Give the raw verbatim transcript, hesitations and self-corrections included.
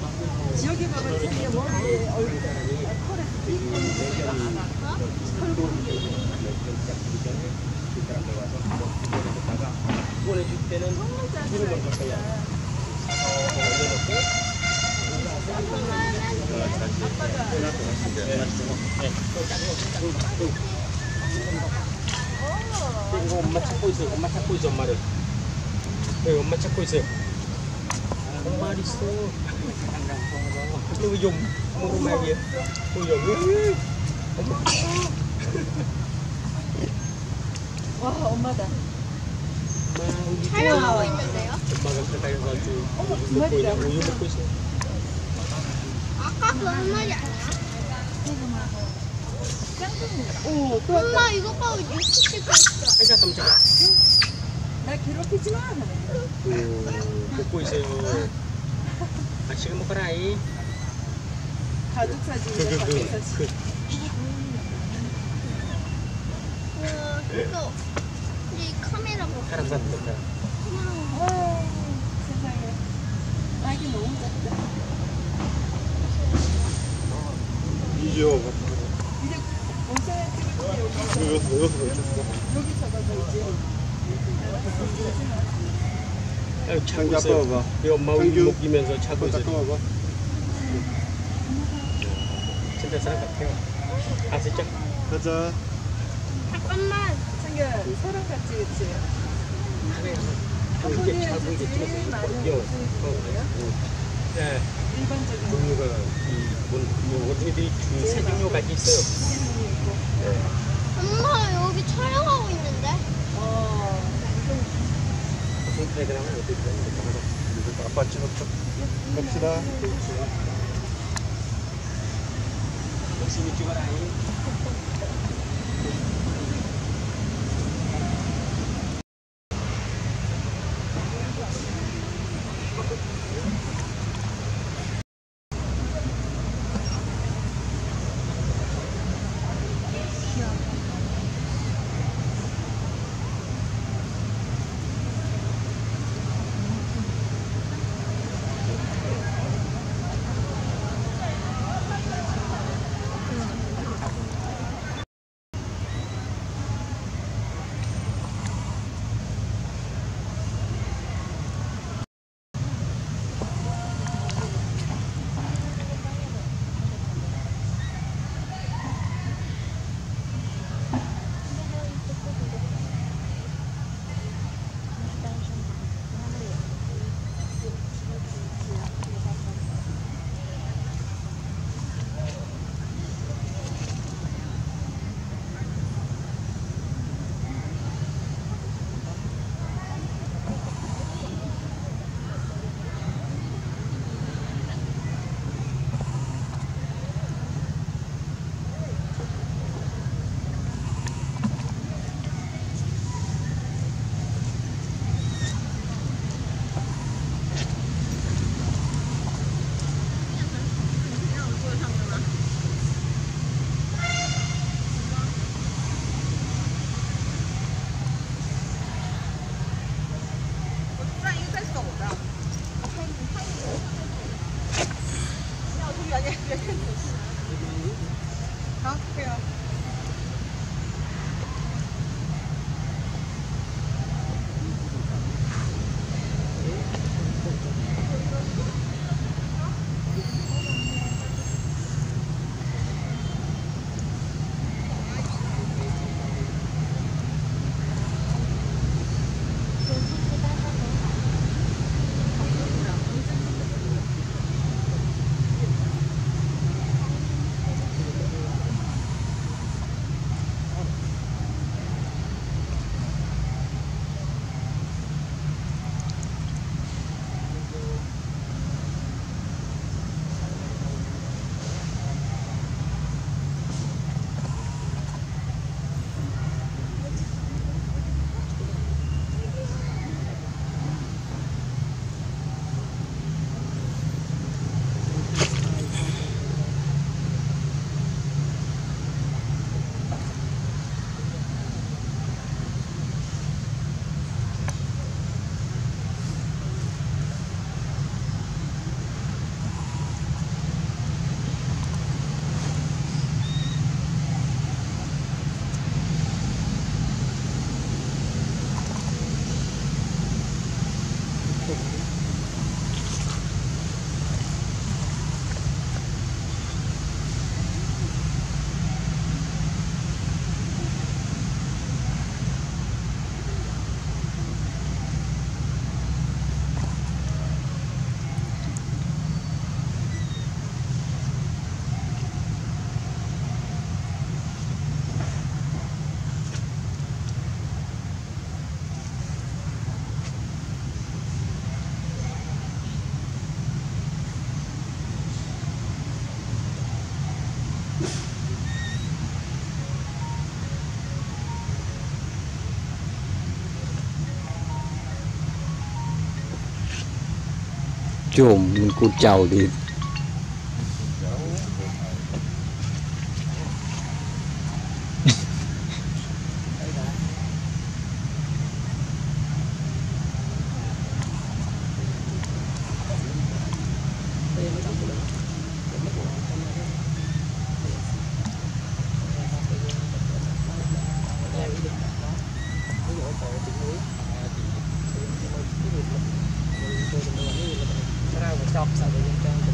지역에 가면 되게 머리에 얼굴 털에 띠가 많아. 털고 보내줄 때는 기름을 넣어야 이거 엄마 찾고 있어요. 엄마 찾고 있어 엄마를. 네, 엄마 찾고 있어요. 엄마 어디 있어? 누구 좀 먹어 말이야. 누구 좀. 와 엄마다. 촬영하고 있는데요? 엄마가 가까이가지고 어머 두 먹고 있냐? 마리다. 우유 먹고 있어. 아까 그 한 마리 아니야? 오, 또 엄마 왔다. 이거 봐 육수 찍고 있어. 살짝 깜짝아. 나 괴롭히지 마. 오, 먹고 있어요. 맛있게 먹어라 이. 가족 사진이야. 그, 가족 그, 사진. 그, 우와 이거 이 카메라 봐. 사람 같다. 와 세상에. 아기 너무 작다. 이지요. 이제 원장을 찍을 때 여기서 여기서 여기서 멈췄어. 여기서 가서 이제 아유, 자고 창기 있어요. 아빠 봐봐. 이 엄마 우유 창규. 먹이면서 자고 있어요. 잠깐만 봐. 진짜 사람 같아요. 아시죠? 가자. 잠깐만. 창규야 사람 같지 그치? 이렇게 자고 이렇게 제일 찍어서 많은 이거. 무슨 종류야? 네. 일반적인 종류가 이 어린이들이 주 세 종류까지 있어요. 종류 있고. 네. 엄마 여기 촬영하고 있는데? 어. 손가락을 하면 어떻게 되는 아빠 찍었죠. 갑시다. 열심히 찍어라. chồm mình cụt chào thì chọc sao để